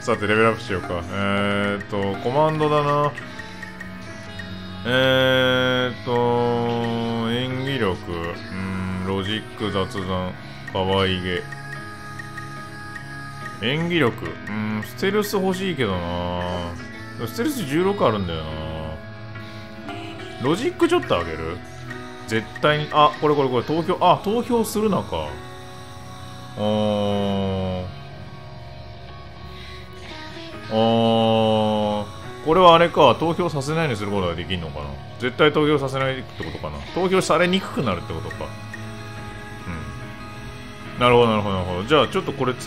さてレベルアップしようか。コマンドだな。演技力、ロジック、雑談、可愛げ。演技力、ステルス欲しいけどな。ステルス16あるんだよな。ロジックちょっと上げる？絶対に、これ、投票、投票するなか。これはあれか、投票させないようにすることができんのかな。絶対投票させないってことかな。投票されにくくなるってことか。なるほど、なるほど、なるほど。じゃあ、ちょっとこれ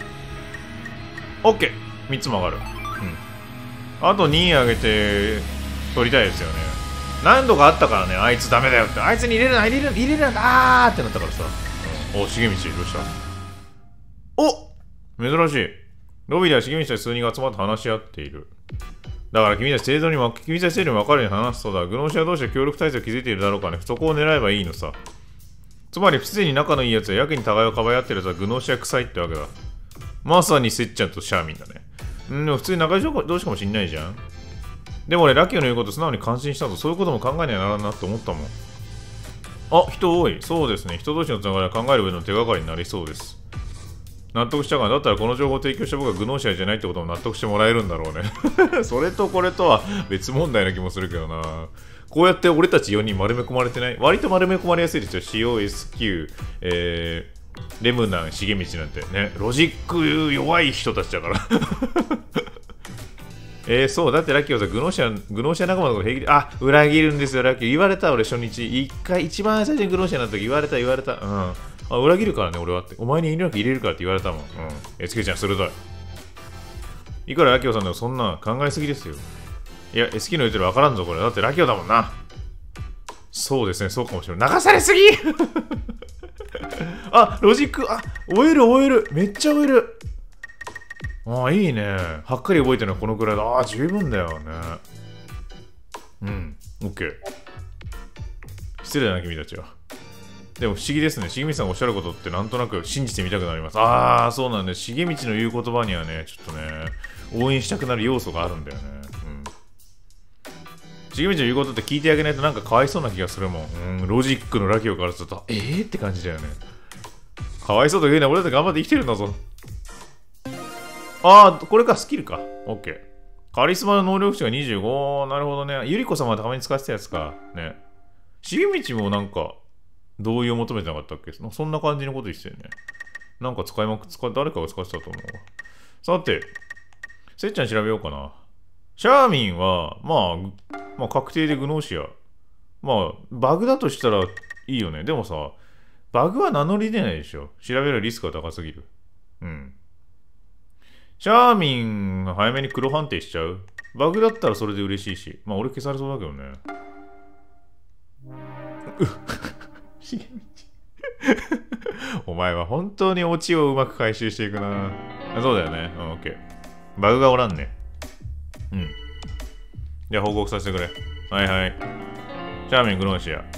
OK! 3つも上がる。あと2上げて、取りたいですよね。何度かあったからね、あいつダメだよって。あいつに入れるな、入れるな、ってなったからさ。お、重道、どうした？お！珍しい。ロビーでは重道たち数人が集まって話し合っている。だから君たち制度に分かるように話すそうだ。グノーシア同士で協力体制を築いているだろうかね。そこを狙えばいいのさ。つまり、不自然に仲のいい奴ややけに互いをかばい合ってる奴はグノーシア臭いってわけだ。まさにセッちゃんとシャーミンだね。でも普通に仲良し同士かもしんないじゃん。でも俺、ラッキーの言うこと素直に感心したと、そういうことも考えにはならんなって思ったもん。人多い。そうですね。人同士のつながりは考える上での手がかりになりそうです。納得したかな。だったらこの情報を提供した僕はグノーシアじゃないってことも納得してもらえるんだろうね。それとこれとは別問題な気もするけどな。こうやって俺たち4人丸め込まれてない？割と丸め込まれやすいですよ。COSQ、レムナン、重道なんてね。ロジック弱い人たちだから。そう、だってラッキーはさ、グノーシア仲間のこと平気で、裏切るんですよ、ラッキー。言われた、俺初日。一番最初にグノーシアになった時言われた。裏切るからね、俺はって。お前に遠慮なく入れるからって言われたもん。つけちゃん、鋭い。いくらラキオさんでもそんな考えすぎですよ。いや、SQ の言うてるわからんぞ、これ。だってラキオだもんな。そうですね、そうかもしれない。流されすぎロジック、終える。めっちゃ終える。いいね。はっかり覚えてるのはこのくらいだ。十分だよね。OK。失礼だな、君たちは。でも不思議ですね。重道さんがおっしゃることってなんとなく信じてみたくなります。そうなんです。重道の言う言葉にはね、ちょっとね、応援したくなる要素があるんだよね。重道の言うことって聞いてあげないとなんかかわいそうな気がするもん。ロジックのラキオからすると、って感じだよね。かわいそうと言うな、俺だって頑張って生きてるんだぞ。これか、スキルか。OK。カリスマの能力値が25。なるほどね。ゆりこ様はたまに使ってたやつか。ね。重道もなんか、同意を求めてなかったっけ？そんな感じのこと言ってたよね。なんか誰かが使ってたと思うわ。さて、せっちゃん調べようかな。シャーミンは、まあ確定でグノーシア。バグだとしたらいいよね。でもさ、バグは名乗り出ないでしょ。調べるリスクが高すぎる。シャーミン、早めに黒判定しちゃう？バグだったらそれで嬉しいし。俺消されそうだけどね。お前は本当にオチをうまく回収していくな。そうだよね。オッケー。バグがおらんね。じゃあ報告させてくれ。はいはい。シャーミン、グノーシア。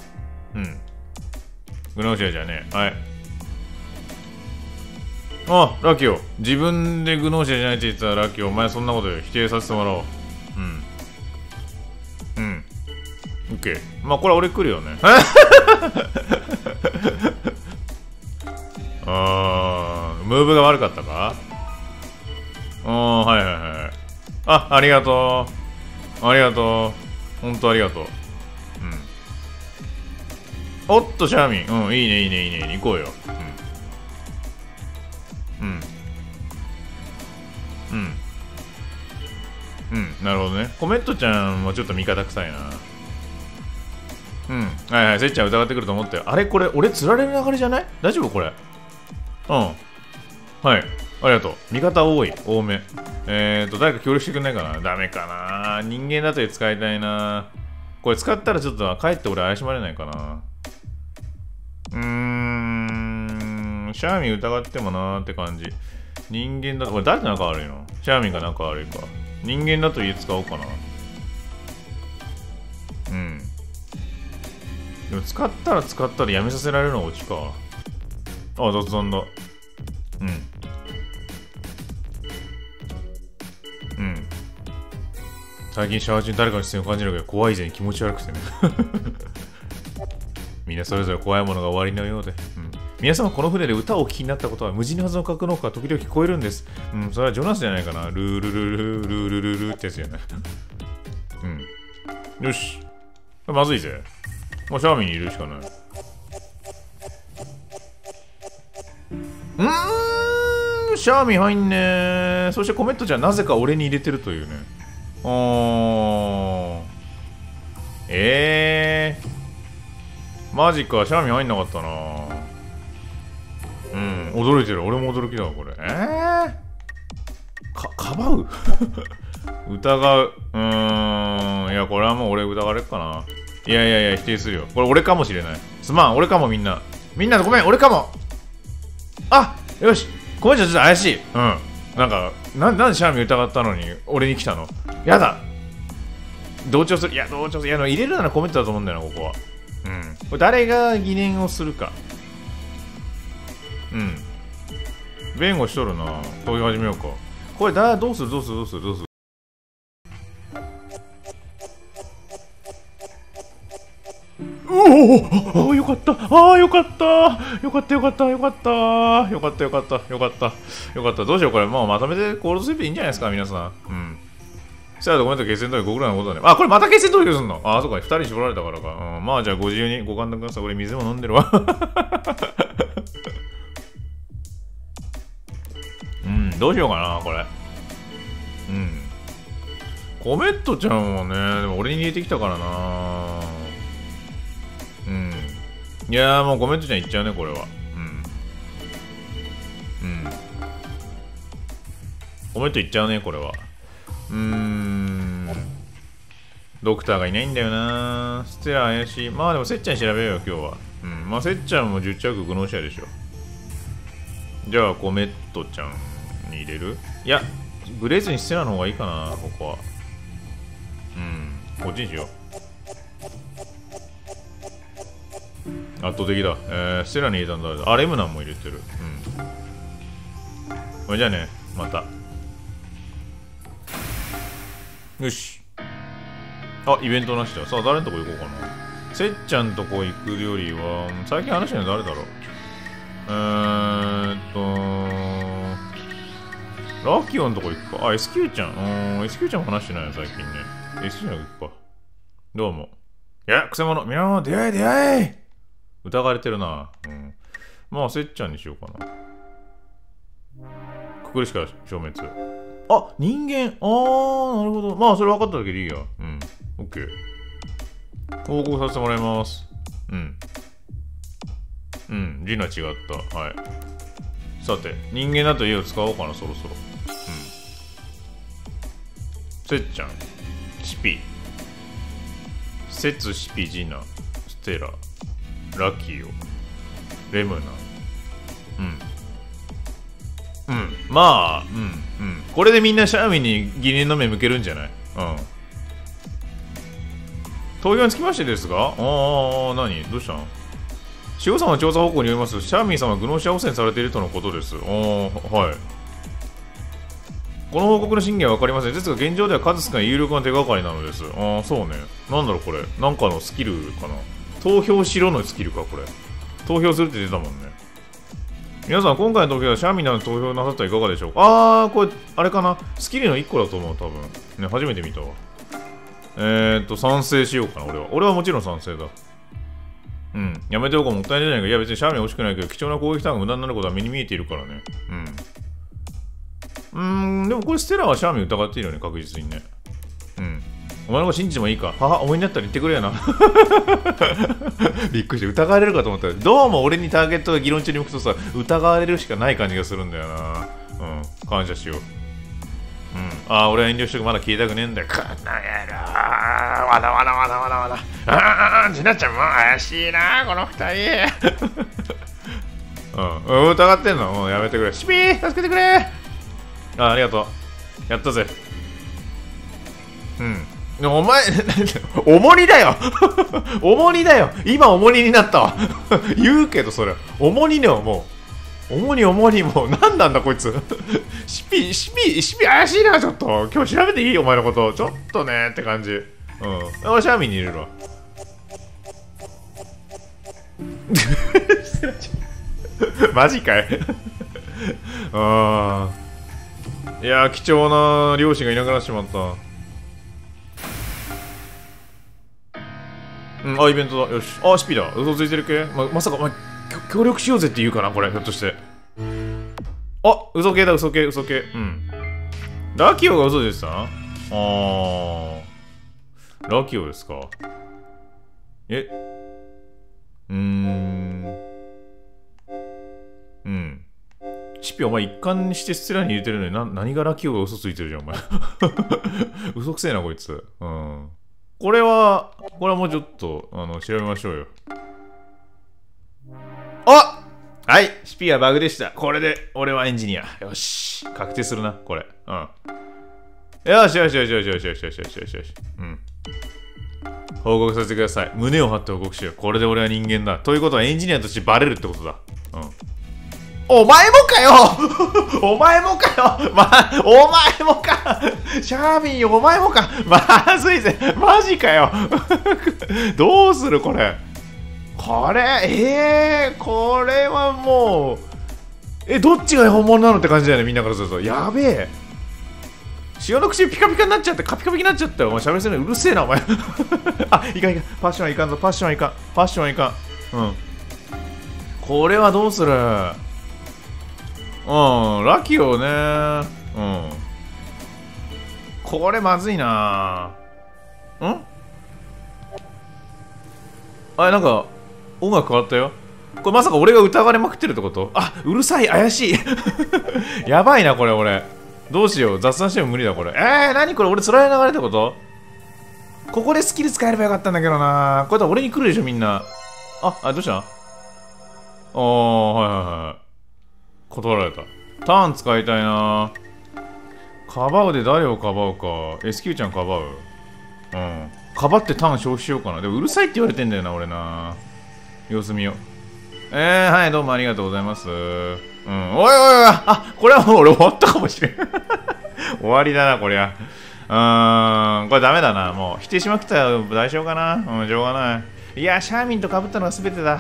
グノーシアじゃねえ。はい。ラキオ。自分でグノーシアじゃないって言ってたらラキオ。お前そんなこと否定させてもらおう。オッケー。これ俺来るよね。ムーブが悪かったか？はい。ありがとう。ほんとありがとう。おっと、シャーミン。いいね。行こうよ。なるほどね。コメットちゃんもちょっと味方臭いな。はい、せっちゃん疑ってくると思ったよ。これ、俺釣られる流れじゃない？大丈夫これ。はい。ありがとう。味方多め。誰か協力してくんないかな？ダメかな？人間だと使いたいな。これ使ったらちょっとかえって俺怪しまれないかな。シャーミン疑ってもなーって感じ。人間だと、これ誰と仲悪いの？シャーミンが仲悪いか。人間だと家使おうかな。でも使ったらやめさせられるのがオチか。雑談だ。 うん。最近シャワー中に誰かの視線を感じるけど怖い以前に気持ち悪くてね。みんなそれぞれ怖いものが終わりのようで。うん。皆様この船で歌をお聴きになったことは無事にはずの格納庫が時々聞こえるんです。うん、それはジョナスじゃないかな。ルールルルルルルルルってやつじゃない。うん。よし。まずいぜ。もうシャーミンにいるしかない。シャーミン入んねー。そしてコメントじゃなぜか俺に入れてるというね。マジか、シャーミン入んなかったな。うん、驚いてる。俺も驚きだわ、これ。かばう疑う。いや、これはもう俺疑われっかな。いやいやいや、否定するよ。これ俺かもしれない。すまん、俺かもみんな。みんなごめん、俺かも。あ、よし。この人ちょっと怪しい。うん。なんか、なんでシャーミン疑ったのに俺に来たの？やだ。同調する。いや、同調する。いや、入れるならコメントだと思うんだよな、ここは。うん。これ誰が疑念をするか。うん。弁護しとるな。投票始めようか。これどうする。おお、よかった。よかった。どうしよう、これ。もうまとめてコールドスイープでいいんじゃないですか、皆さん。うん。そしたらコメント決戦投票5ぐらいのことだね。あ、これまた決戦投票すんの？そうか、2人絞られたからか。うん、まあじゃあご自由にご勘弁ください。俺水も飲んでるわ。うん、どうしようかな、これ。うん。コメットちゃんはね、でも俺に入れてきたからな。うん。いやーもうコメットちゃんいっちゃうね、これは。うん。コメットいっちゃうね、これは。ドクターがいないんだよな。ステラ怪しい。まあでもせっちゃん調べようよ、今日は。うん。まあせっちゃんも10着グノーシアでしょ。じゃあコメットちゃんに入れる？いや、ブレずにステラの方がいいかな、ここは。うん。こっちにしよう。圧倒的だ。ステラに入れたんだ。レムナンも入れてる。うん。じゃあね、また。よし。イベントなしだ。さあ、誰のとこ行こうかな。せっちゃんとこ行くよりは、最近話してるの誰だろう。ラッキオンのとこ行くか。SQ ちゃん。SQ ちゃんも話してないよ、最近ね。SQ ちゃん行くか。どうも。いや、くせ者。皆の出会い疑われてるな。うん。まあ、せっちゃんにしようかな。くくりしか消滅。人間。なるほど。まあ、それ分かっただけでいいや。うん。オッケー。報告させてもらいます。うん。ジナ違った。はい。さて、人間だと家を使おうかな、そろそろ。せっちゃん。シピ。セツ、シピ、ジナ。ステラ。ラキオ。レムナ。まあ、これでみんなシャーミンに疑念の目向けるんじゃない？投票につきましてですが、何？どうしたの？塩さんの調査報告によりますシャーミンさんはグノーシア汚染されているとのことです。はい。この報告の真偽は分かりません。ですが、現状では数少ない有力な手がかりなのです。そうね。なんだろう、これ。なんかのスキルかな。投票しろのスキルか、これ。投票するって出たもんね。皆さん、今回の投票はシャーミンなど投票なさったらいかがでしょうか？これ、あれかな。スキルの1個だと思う、多分。ね、初めて見たわ。賛成しようかな、俺は。俺はもちろん賛成だ。やめておこう、もったいないじゃないか。いや、別にシャーミン欲しくないけど、貴重な攻撃ターンが無駄になることは目に見えているからね。でもこれステラはシャーミン疑っているよね、確実にね。お前の子信じてもいいか。思いになったら言ってくれよな。びっくりして、疑われるかと思ったら、どうも俺にターゲットが議論中に向くとさ、疑われるしかない感じがするんだよな。感謝しよう。俺は遠慮してまだ消えたくねえんだよ。こんな野郎。わだ。ジナちゃんも怪しいな、この二人。疑ってんの？やめてくれ。シピー、助けてくれ。ありがとう。やったぜ。お前、重荷だよ。重荷だよ。今重荷になったわ。言うけどそれ、重荷だよ、もう。 主にもう、何なんだこいつ。シピ怪しいな、ちょっと。今日調べていいお前のこと。ちょっとねって感じ。うん。俺、シャーミンに入れるわ。マジかい。ああ。いやー、貴重な漁師がいなくなってしまった。うん、あ、イベントだ。よし。あ、シピだ。嘘ついてる系、まさか、協力しようぜって言うかな、これ。ひょっとして。あ、嘘系だ、嘘系。うん。ラキオが嘘でしたな。ラキオですか。えうん。シピお前一貫にしてステラに入れてるのに何がラキオが嘘ついてるじゃん、お前。嘘くせえな、こいつ。うん。これはもうちょっと、調べましょうよ。あ、はい、シピはバグでした。これで、俺はエンジニア。よし。確定するな、これ。うん。よし。うん。報告させてください。胸を張って報告しよう。これで俺は人間だ。ということはエンジニアとしてバレるってことだ。うん。お前もかよお前もかシャーミンお前もかまずいぜマジかよどうするこれこれはもうどっちが本物なのって感じだよねみんなからするとやべえ塩の口ピカピカになっちゃってカピカピになっちゃったよお前喋りすぎるのうるせえなお前あいかんパッションはいかんぞパッションはいかんうんこれはどうするラキオねこれまずいななんか音楽変わったよこれまさか俺が疑われまくってるってことうるさい怪しいやばいなこれ俺どうしよう雑談しても無理だこれ何これ俺つらい流れってことここでスキル使えればよかったんだけどなこれだ俺に来るでしょみんなどうしたはい断られたターン使いたいなかばうで誰をかばうか SQ ちゃんかばうかばってターン消費しようかなでもうるさいって言われてんだよな俺な様子見ようはいどうもありがとうございますおいこれはもう俺終わったかもしれん終わりだなこりゃこれダメだなもう否定しまくったら代償かなしょうがないいやシャーミンとかぶったのが全てだ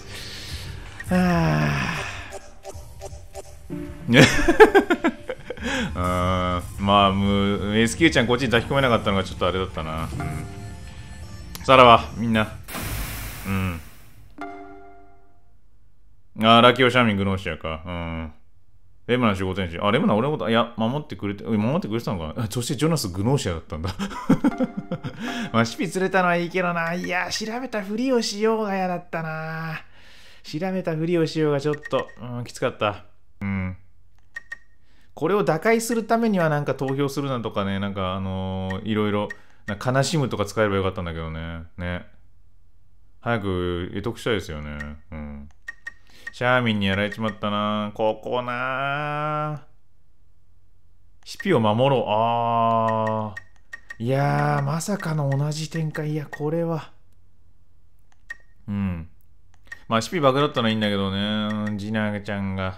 SQ ちゃんこっちに抱き込めなかったのがちょっとあれだったなさらばみんなラキオシャーミングノーシアかレムナ守護天使レムナ俺のこと守ってくれてたのかなそしてジョナスグノーシアだったんだシピ釣れたのはいいけどないや調べたふりをしようが嫌だったな調べたふりをしようがちょっときつかったこれを打開するためにはなんか投票するなとかねなんかいろいろ悲しむとか使えればよかったんだけどね早く得得したいですよねシャーミンにやられちまったなここなシピを守ろういやーまさかの同じ展開いやこれはシピバグだったのはいいんだけどねジナちゃんが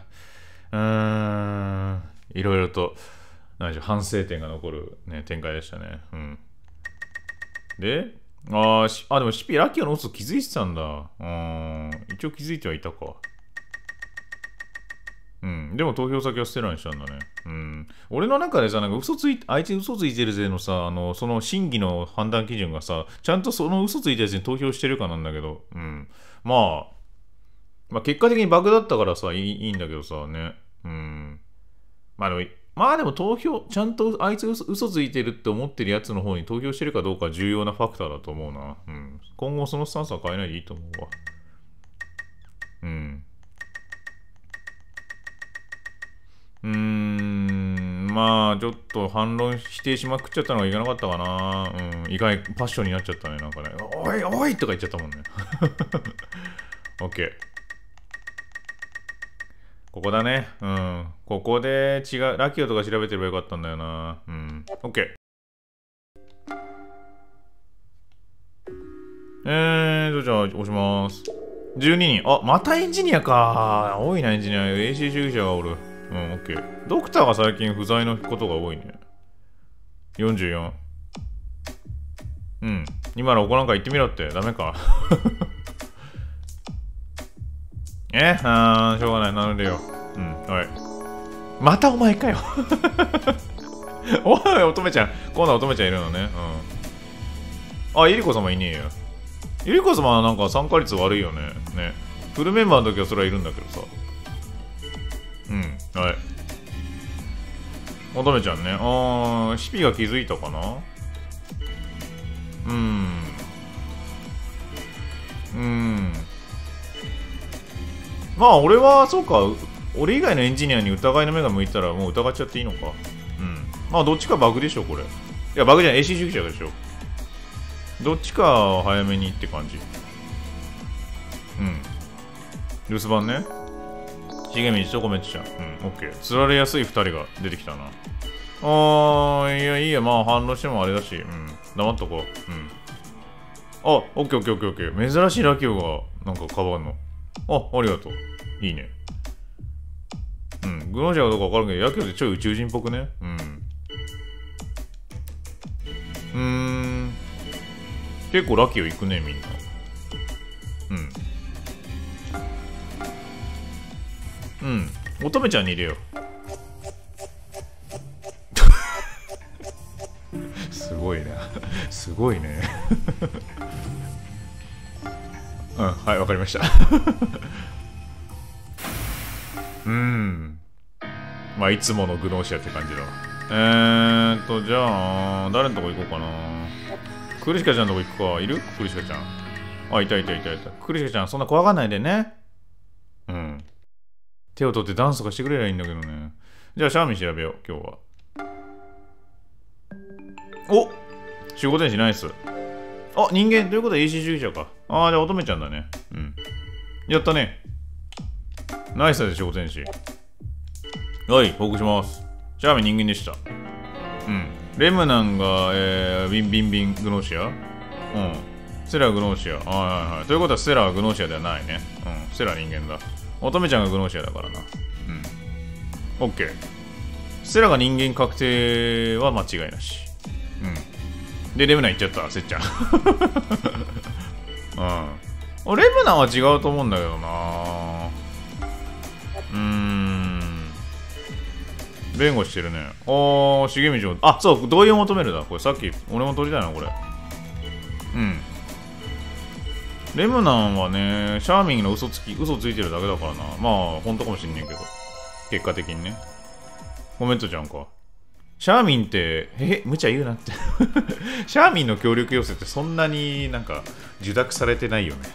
いろいろと反省点が残る、ね、展開でしたねででもシピラッキーの嘘気づいてたんだ一応気づいてはいたかでも投票先はステラにしたんだね俺の中でさなんかあいつ嘘ついてるぜのさその審議の判断基準がさちゃんとその嘘ついたやつに投票してるかなんだけどまあ結果的にバグだったからさいいんだけどさねでも投票ちゃんとあいつ嘘ついてるって思ってるやつの方に投票してるかどうかは重要なファクターだと思うな今後そのスタンスは変えないでいいと思うわちょっと反論否定しまくっちゃったのがいけなかったかな意外パッションになっちゃったねなんかねおいとか言っちゃったもんねOKここだねここで違うラキオとか調べてればよかったんだよなOKじゃあ押します 12人。あ、またエンジニアか。多いな、エンジニア。AC 主義者がおる。うん、オッケー。ドクターが最近不在のことが多いね。44。うん。今のお子なんか言ってみろって。ダメか。しょうがない。なのでよ。うん、はい。またお前かよ。おい、乙女ちゃん。今度は乙女ちゃんいるのね。うん。あ、ゆりこ様いねえよ。ゆりこ様はなんか参加率悪いよね。ね。フルメンバーの時はそれはいるんだけどさ。うん。はい。乙女ちゃんね。シピが気づいたかな。まあ、俺は、そうか。俺以外のエンジニアに疑いの目が向いたらもう疑っちゃっていいのか。うん。まあ、どっちかバグでしょ、これ。いや、バグじゃない。AC 主義者でしょ。どっちか早めにって感じ。うん。留守番ね。重道とコメントちゃん。うん、オッケー。釣られやすい2人が出てきたな。いや、いいや、まあ反応してもあれだし。うん。黙っとこう。うん。あ、オッケーオッケーオッケーオッケー。珍しいラキオが、なんかカバンの。ありがとう。いいね。うん。グノージャーかどうかわかるけど、ラキオってちょい宇宙人っぽくね。うん。結構ラキオ行くね、みんな。うん。乙女ちゃんに入れよう。すごいね。すごいね。うん、はい、わかりました。まあ、いつものグノーシアって感じだわ。じゃあ、誰のとこ行こうかな。クリシカちゃんのとこ行くか。いるクリシカちゃん。あ、いた。クリシカちゃん、そんな怖がんないでね。うん。手を取ってダンスとかしてくれりゃいいんだけどね。じゃあ、シャーミン調べよう、今日は。お、守護天使ナイス。あ、人間ということは AC 主義者か。じゃあ乙女ちゃんだね。うん。やったね。ナイスで守護天使。はい、報告します。シャーミン人間でした。うん。レムナンが、ビングノーシア。セラグノーシア。はい。ということはセラグノーシアではないね。セラ人間だ。乙女ちゃんがグノーシアだからな。オッケー。セラが人間確定は間違いなし。で、レムナン行っちゃった、せっちゃん。レムナンは違うと思うんだけどな。弁護してるね。重道。あ、そう、同意を求めるだ。これさっき、俺も取りたいな、これ。レムナンはね、シャーミンの嘘ついてるだけだからな。まあ、本当かもしんねえけど。結果的にね。コメントちゃんか。シャーミンって、無茶言うなって。シャーミンの協力要請ってそんなになんか、受諾されてないよね。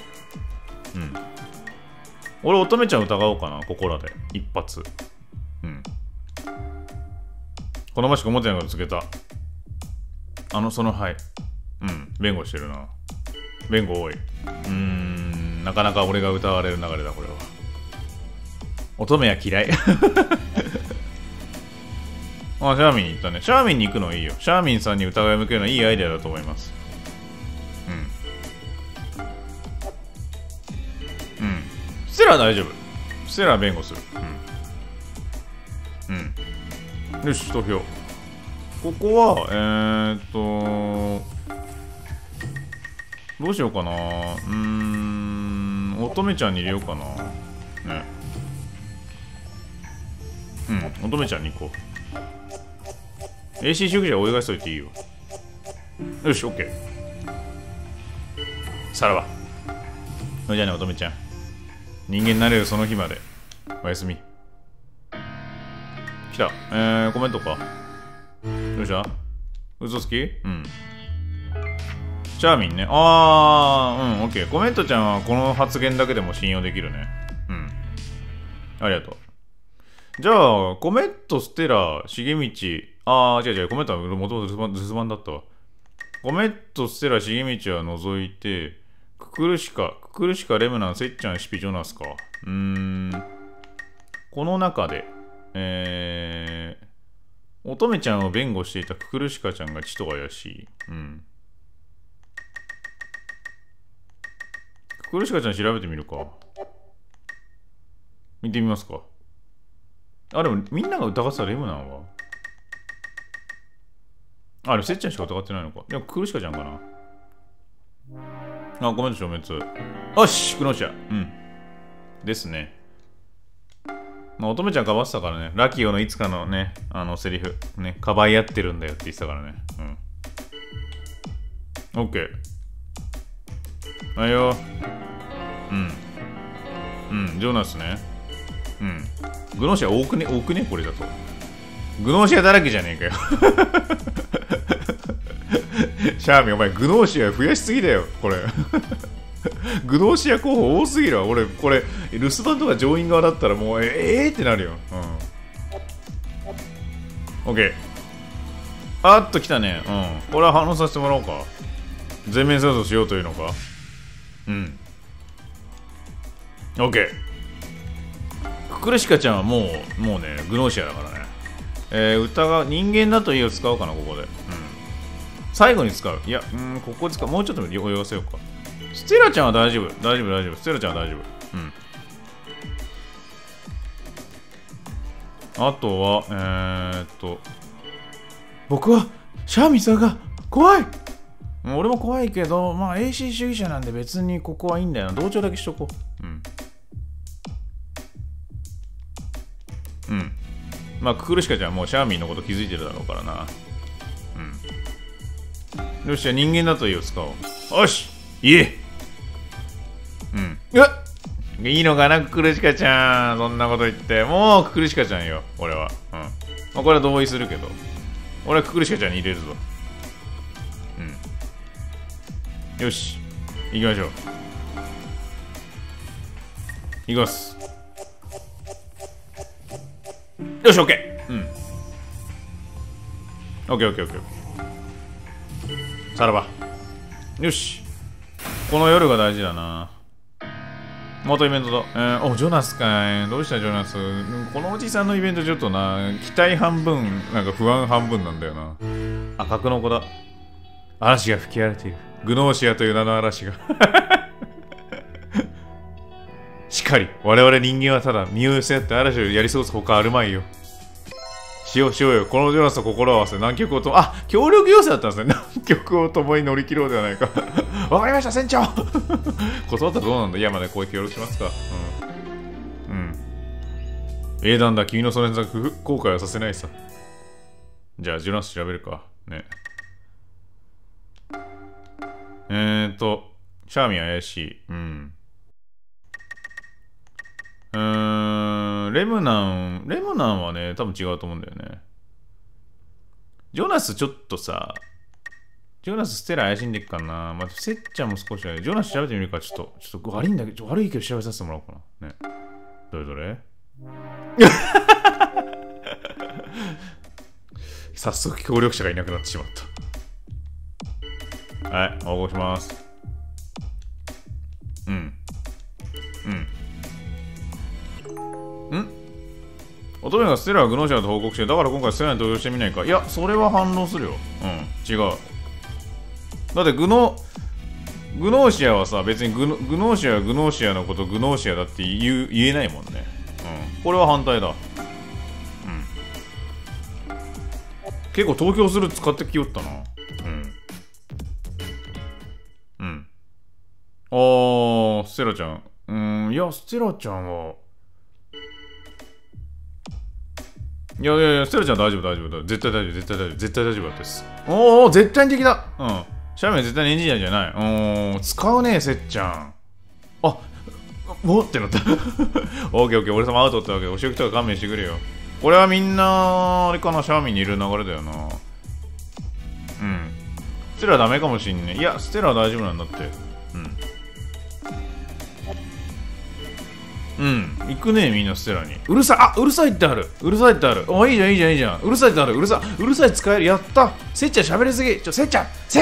俺、乙女ちゃん疑おうかな、ここらで。一発。好ましく思ってないことつけた。はい。弁護してるな。弁護多い。なかなか俺が疑われる流れだ、これは。乙女は嫌い。シャーミンに行ったね。シャーミンに行くのいいよ。シャーミンさんに疑い向けるのはいいアイデアだと思います。ステラは大丈夫。ステラは弁護する。よし、投票。ここは、どうしようかな。乙女ちゃんに入れようかな。ね。乙女ちゃんに行こう。AC 主義者はお願いしといていいよ。よし、OK。さらば。じゃあね、乙女ちゃん。人間になれるその日まで。おやすみ。来た。コメントか。どうした嘘つきシャーミンね。オッケー。コメントちゃんはこの発言だけでも信用できるね。ありがとう。じゃあ、コメント、ステラ、重道。違う。コメントはもともと留守番だったわ。コメント、ステラ、重道は除いて、ククルシカ、レムナン、セッチャン、シピ、ジョナスか。この中で、乙女ちゃんを弁護していたククルシカちゃんがちと怪しい。ククルシカちゃん調べてみるか。見てみますか。あ、でもみんなが疑ってたレムナンは。あ、でもせっちゃんしか疑ってないのか。でもクルシカちゃんかな。あ、コメント消滅。よし、クノシャ。うん。ですね。まあ、乙女ちゃんかばってたからね。ラキオのいつかのね、セリフ。ね、かばい合ってるんだよって言ってたからね。うん。オッケー。はいよ。うん。うん、ジョナスね。うん。グノーシア多くねこれだと。グノーシアだらけじゃねえかよ。シャーミン、お前グノーシア増やしすぎだよ、これ。グノーシア候補多すぎるわ。俺、これ、留守番とか上院側だったらもう、ってなるよ。うん。オッケー。あっと来たね。うん。これは反応させてもらおうか。全面戦争しようというのか。うん。オッケー。ククルシカちゃんはもうね、グノーシアだからね。人間だといいを使おうかな、ここで。うん。最後に使う。いや、ここ使う。もうちょっと泳がせようか。ステラちゃんは大丈夫。大丈夫。ステラちゃんは大丈夫。うん。あとは、僕は、シャーミさんが怖い。俺も怖いけど、まあ AC 主義者なんで別にここはいいんだよな。同調だけしとこう。うん。うん。まあ、ククルシカちゃんはもうシャーミンのこと気づいてるだろうからな。うん。よし、じゃあ人間だといいを使おう。よしいえうん。いいのかな、ククルシカちゃん。そんなこと言って。もうククルシカちゃんよ、俺は。うん。まあ、これは同意するけど。俺はククルシカちゃんに入れるぞ。うん。よし。行きましょう。行きます。よし、オッケー。うん。オッケー。さらば。よし。この夜が大事だな。またイベントだ。お、ジョナスかい。どうしたジョナス。このおじさんのイベントちょっとな、期待半分、なんか不安半分なんだよな。あ、格の子だ。嵐が吹き荒れている。グノーシアという名の嵐が。しかり、我々人間はただ身を寄せ合って嵐をやり過ごすほかあるまいよ。しようよ。このジョナスと心を合わせ、南極を協力要請だったんですね。南極を共に乗り切ろうではないか。わかりました、船長。断ったらどうなんだ。いや、まだこう協力しますか。うん。英断だ、君のそれに後悔はさせないさ。じゃあ、ジョナス調べるか。ね。シャーミン怪しい。うん。レムナンはね、多分違うと思うんだよね。ジョナスちょっとさ、ジョナスステラ怪しんでっかな。まあ、セッちゃんも少しジョナス調べてみるか。ちょっと悪いんだけど、悪いけど調べさせてもらおうかな。ね。どれ早速協力者がいなくなってしまった。はい、応募します。乙女がステラはグノーシアと報告して、だから今回ステラに投票してみないか。いや、それは反応するよ。違う。だってグノーシアはさ、別にグノーシアはグノーシアのことグノーシアだって言えないもんね。これは反対だ。結構投票する使ってきよったな。ステラちゃん。いや、ステラちゃんは。いや、ステラちゃん大丈夫。絶対大丈夫です。絶対的だ。シャーメン絶対にエンジニアじゃない。使うね、せっちゃん。おってなった。オッケー、俺様アウトってわけで、お仕置きとか勘弁してくれよ。これはみんな、あれかな、シャーミンにいる流れだよな。ステラダメかもしんね。いや、ステラは大丈夫なんだって。行くね、みんなステラに。うるさいってある。いいじゃん。うるさいってある。うるさい使える。やった。せっちゃん喋りすぎ。せっちゃん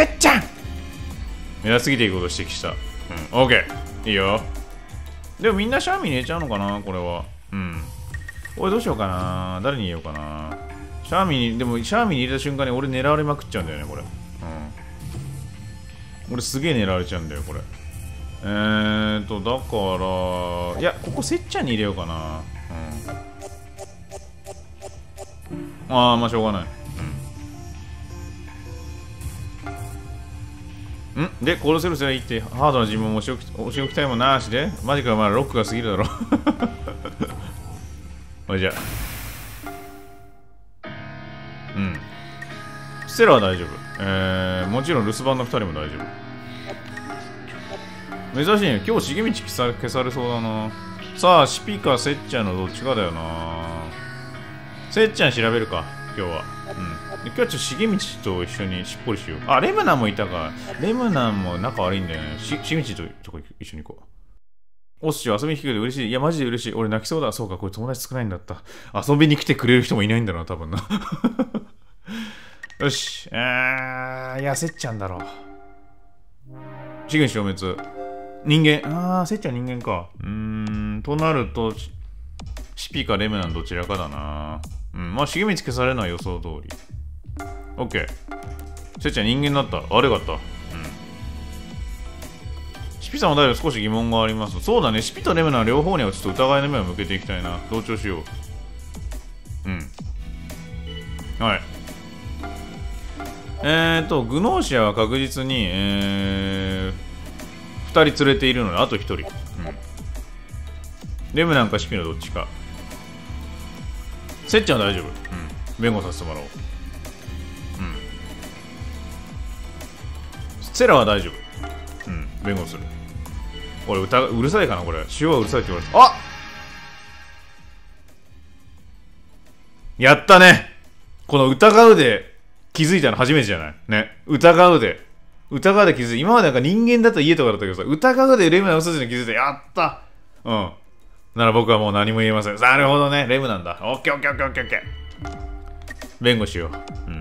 偉すぎていいこと指摘した。オッケー。いいよ。でもみんなシャーミンに入れちゃうのかな、これは。俺どうしようかな。誰に入れようかな。シャーミンに入れた瞬間に俺狙われまくっちゃうんだよね、これ。俺すげえ狙われちゃうんだよ、これ。 だから、いや、ここせっちゃんに入れようかな。ああ、まあしょうがない。で、コールセルスがいいって、ハードな自分も押し置きたいもなしで、マジか、まだロックが過ぎるだろ。ほいじゃ。ステラは大丈夫。もちろん留守番の2人も大丈夫。珍しいね。今日、重道消されそうだな。さあ、シピかせっちゃんのどっちかだよな。せっちゃん調べるか、今日は。今日はちょっと重道と一緒にしっぽりしよう。あ、レムナンもいたか。レムナンも仲悪いんだよね。重道と一緒に行こう。おっし遊びに来てくれて嬉しい。いや、マジで嬉しい。俺泣きそうだ。そうか、これ友達少ないんだった。遊びに来てくれる人もいないんだな、多分な。よし。いや、せっちゃんだろ。資源消滅。人間。せっちゃん人間か。となると、シピかレムナンどちらかだな。まあ、重道消されない予想通り。オッケー。せっちゃん人間になった。悪かった。シピさんはだいぶ少し疑問があります。そうだね。シピとレムナン両方にはちょっと疑いの目を向けていきたいな。同調しよう。はい。グノーシアは確実に、2人連れているので、あと1人。レムナンかシピのどっちか。せっちゃんは大丈夫。弁護させてもらおう。セラは大丈夫。弁護する。俺うるさいかなこれ。塩はうるさいって言われた。やったね。この疑うで気づいたの初めてじゃないね。疑うで気づいた。今までなんか人間だと家とかだったけどさ、疑うでレムナン嘘ついて気づいた。やった。なら僕はもう何も言えません。なるほどね。レムなんだ。オッケーオッケーオッケーオッケーオッケー。弁護しよう。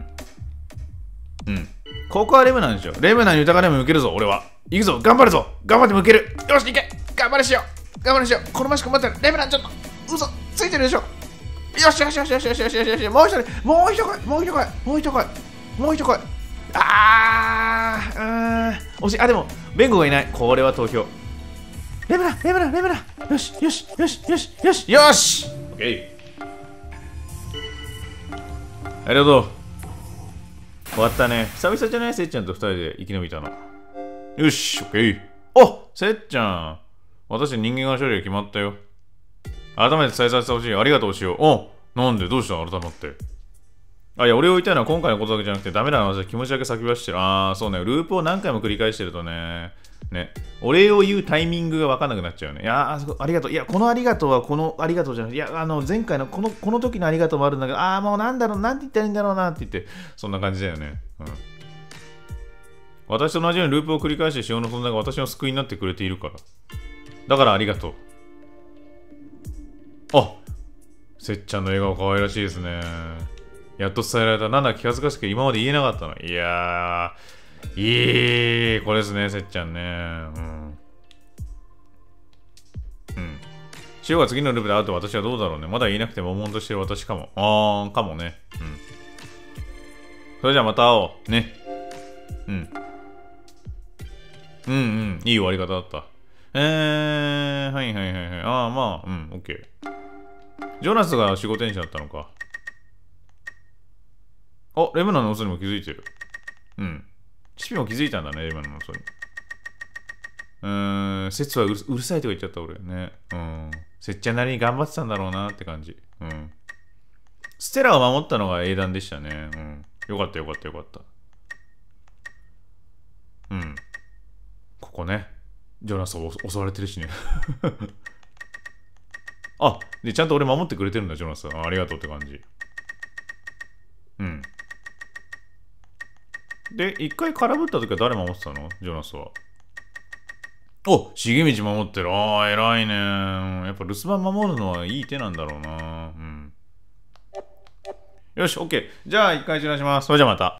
ここはレムなんでしょ。レムナンに疑い目向けるぞ、俺は。行くぞ、頑張るぞ。頑張って向ける。よし、行け。頑張れしよう。このましく待ってる。レムナンちょっと。嘘ついてるでしょ。よし。もう一人来い。惜しい。でも、弁護がいない。これは投票。レムナン。よし。オッケー。ありがとう。終わったね。久々じゃないせっちゃんと二人で生き延びたの。よし、オッケー。せっちゃん。私人間が処理が決まったよ。改めて伝えさせてほしい。ありがとうしよう。なんでどうしたの改まって。いや、俺を言いたいのは今回のことだけじゃなくてダメな話は気持ちだけ先走ってる。そうね。ループを何回も繰り返してるとね。お礼を言うタイミングが分かんなくなっちゃうね。ありがとう。いや、このありがとうはこのありがとうじゃなくて、いや、前回のこの時のありがとうもあるんだけど、もうなんて言ったらいいんだろうなって言って、そんな感じだよね。私と同じようにループを繰り返して塩の存在が私の救いになってくれているから。だからありがとう。せっちゃんの笑顔可愛らしいですね。やっと伝えられた。なんだ気恥ずかしく今まで言えなかったの。いやー、これですね、せっちゃんね。塩が次のループで会うと私はどうだろうね。まだ言えなくて悶々としてる私かも。かもね。それじゃあまた会おう。ね。いい終わり方だった。はい。オッケー。ジョナスが守護天使だったのか。レムナの嘘にも気づいてる。シピも気づいたんだね、レムナの嘘に。説はうるさいとか言っちゃった俺ね。せっちゃんなりに頑張ってたんだろうなって感じ。ステラを守ったのが英断でしたね。よかった。ここね。ジョナスを襲われてるしね。で、ちゃんと俺守ってくれてるんだ、ジョナス。ありがとうって感じ。で、一回空振った時は誰守ってたのジョナスは。重道守ってる。偉いね。やっぱ留守番守るのはいい手なんだろうな。よし、OK。じゃあ、一回中断します。それじゃあまた。